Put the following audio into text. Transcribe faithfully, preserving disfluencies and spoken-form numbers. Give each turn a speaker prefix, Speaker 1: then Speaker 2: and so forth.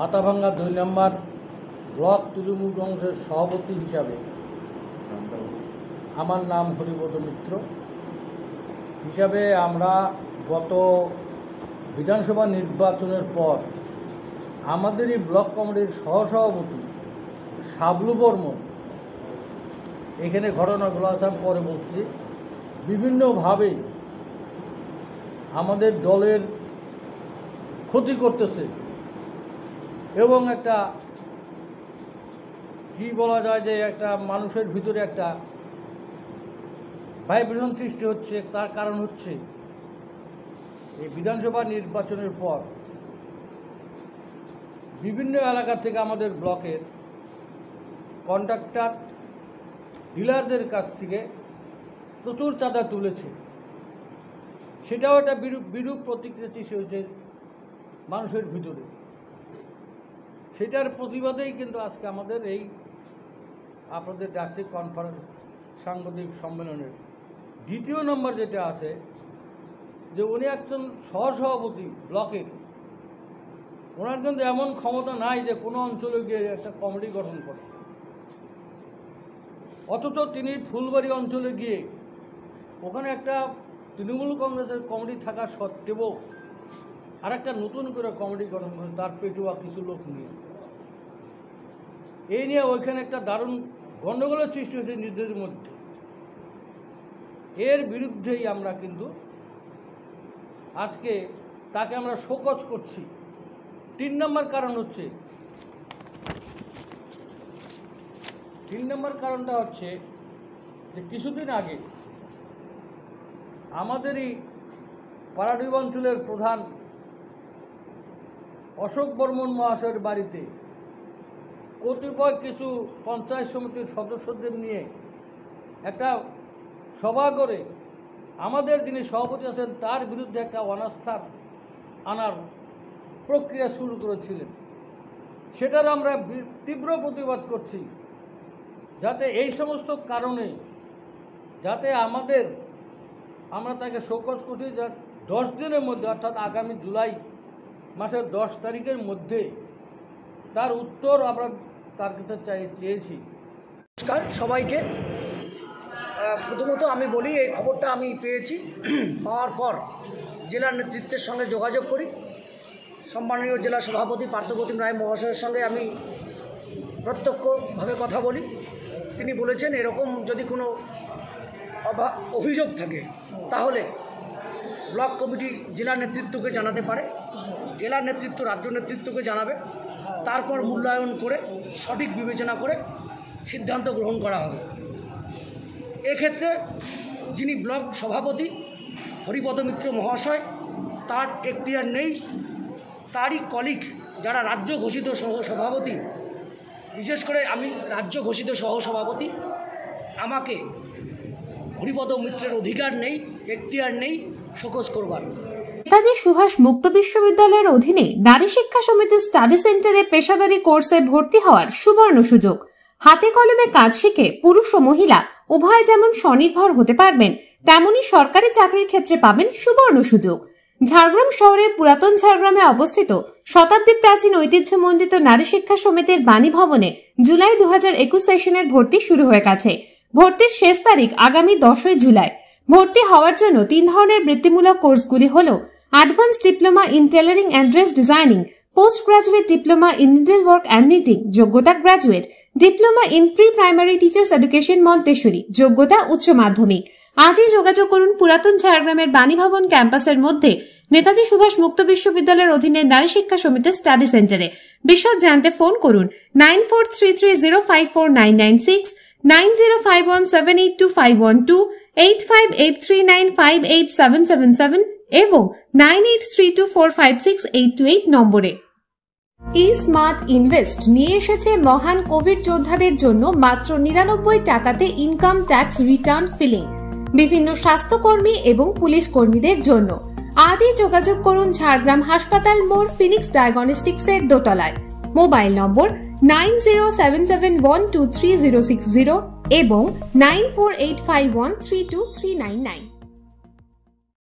Speaker 1: মাথাভাঙ্গা দুই নম্বর ব্লক তৃণমূল কংগ্রেসের সভাপতি হিসাবে আমার নাম হরিপদ মিত্র হিসাবে আমরা গত বিধানসভা নির্বাচনের পর আমাদেরই ব্লক কমিটির সহসভাপতি শাবলু বর্মন এখানে ঘটনাগুলো আছে আমি পরে বলছি বিভিন্নভাবে আমাদের দলের ক্ষতি করতেছে এবং একটা কি বলা যায় যে একটা মানুষের ভিতরে একটা ভাইব্রেশন সৃষ্টি হচ্ছে। তার কারণ হচ্ছে এই বিধানসভা নির্বাচনের পর বিভিন্ন এলাকা থেকে আমাদের ব্লকের কন্ট্রাক্টর ডিলারদের কাছ থেকে প্রচুর চাঁদা তুলেছে, সেটাও একটা বিরূপ বিরূপ প্রতিক্রিয়া সৃষ্টি হয়েছে মানুষের ভিতরে। সেটার প্রতিবাদেই কিন্তু আজকে আমাদের এই আপনাদের ডাকসি কনফারেন্স সাংবাদিক সম্মেলনের দ্বিতীয় নম্বর যেটা আছে যে উনি একজন সহসভাপতি ব্লকের, ওনার কিন্তু এমন ক্ষমতা নাই যে কোনো অঞ্চলে গিয়ে একটা কমিটি গঠন করে, অথচ তিনি ফুলবাড়ি অঞ্চলে গিয়ে ওখানে একটা তৃণমূল কংগ্রেসের কমিটি থাকা সত্ত্বেও আর একটা নতুন করে কমিটি গঠন করে তার পেটুয়া কিছু লোক নিয়ে। এই নিয়ে ওইখানে একটা দারুণ গণ্ডগোলের সৃষ্টি হয়েছে নিজেদের মধ্যে। এর বিরুদ্ধেই আমরা কিন্তু আজকে তাকে আমরা শোকজ করছি। তিন নম্বর কারণ হচ্ছে তিন নম্বর কারণটা হচ্ছে যে কিছুদিন আগে আমাদেরই পাড়াডুব অঞ্চলের প্রধান অশোক বর্মন মহাশয়ের বাড়িতে কতিপয় কিছু পঞ্চায়েত সমিতির সদস্যদের নিয়ে একটা সভা করে আমাদের যিনি সভাপতি আছেন তার বিরুদ্ধে একটা অনাস্থা আনার প্রক্রিয়া শুরু করেছিলেন। সেটার আমরা তীব্র প্রতিবাদ করছি, যাতে এই সমস্ত কারণে যাতে আমাদের আমরা তাকে শোকজ করছি যা দশ দিনের মধ্যে অর্থাৎ আগামী জুলাই মাসের দশ তারিখের মধ্যে তার উত্তর আমরা তার কাছে চাই চেয়েছি।
Speaker 2: নমস্কার সবাইকে। প্রথমত আমি বলি এই খবরটা আমি পেয়েছি, পাওয়ার পর জেলার নেতৃত্বের সঙ্গে যোগাযোগ করি। সম্মানীয় জেলা সভাপতি পার্থপ্রতিম রায় মহাশয়ের সঙ্গে আমি প্রত্যক্ষভাবে কথা বলি। তিনি বলেছেন এরকম যদি কোনো অভিযোগ থাকে তাহলে ব্লক কমিটি জেলা নেতৃত্বকে জানাতে পারে, জেলা নেতৃত্ব রাজ্য নেতৃত্বকে জানাবে, তারপর মূল্যায়ন করে সঠিক বিবেচনা করে সিদ্ধান্ত গ্রহণ করা হবে। এক্ষেত্রে যিনি ব্লক সভাপতি হরিপদ মিত্র মহাশয় তার এখতিয়ার নেই, তারই কলিগ যারা রাজ্য ঘোষিত সহ সভাপতি, বিশেষ করে আমি রাজ্য ঘোষিত সহ সভাপতি, আমাকে হরিপদ মিত্রের অধিকার নেই, এখতিয়ার নেই শোকজ করবার।
Speaker 3: নেতাজি সুভাষ মুক্ত বিশ্ববিদ্যালয়ের অধীনে নারী শিক্ষা সমিতি স্টাডি সেন্টারে পেশাদারী কোর্সে ভর্তি হওয়ার সুবর্ণ সুযোগ। হাতে কলমে কাজ শিখে পুরুষ ও মহিলা উভয় যেমন স্বনির্ভর হতে পারবেন, তেমনি সরকারি চাকরির ক্ষেত্রে পাবেন সুবর্ণ সুযোগ। ঝাড়গ্রাম শহরের পুরাতন ঝাড়গ্রামে অবস্থিত শতাব্দী প্রাচীন ঐতিহ্যমণ্ডিত নারী শিক্ষা সমিতির বাণী ভবনে জুলাই দু হাজার একুশ সেশনের ভর্তি শুরু হয়ে গেছে। ভর্তির শেষ তারিখ আগামী দশই জুলাই। ভর্তি হওয়ার জন্য তিন ধরনের বৃত্তিমূলক কোর্সগুলি হল advance diploma in tailoring and dress designing, post graduate diploma in needle work and knitting, যোগ্যতা graduate, diploma in pre primary teachers education Montessori, যোগ্যতা উচ্চ মাধ্যমিক। আজই যোগাযোগ করুন পুরাতন ঝাড়গ্রামের বাণী ভবন ক্যাম্পাসের মধ্যে নেতাজি সুভাষ মুক্ত বিশ্ববিদ্যালয়ের অধীনে নারী শিক্ষা সমিতির স্টাডি সেন্টারে। বিশদ জানতে ফোন করুন nine four three three zero five four nine nine six, nine zero five one seven eight two five one two, eight five eight three nine five eight seven seven seven এবং nine eight three two four five six eight two eight নম্বরে। E smart invest নিয়ে এসেছে মহান Covid যোদ্ধাদের জন্য মাত্র নিরানব্বই টাকাতে ইনকাম ট্যাক্স রিটার্ন ফিলিং, বিভিন্ন স্বাস্থ্যকর্মী এবং পুলিশ কর্মীদের জন্য। আজই যোগাযোগ করুন ঝাড়গ্রাম হাসপাতাল মোড় ফিনিক্স ডায়াগনস্টিক্স এর দোতলায়। Mobile number nine zero seven seven one two three zero six zero এবং nine four eight five one three two three nine nine.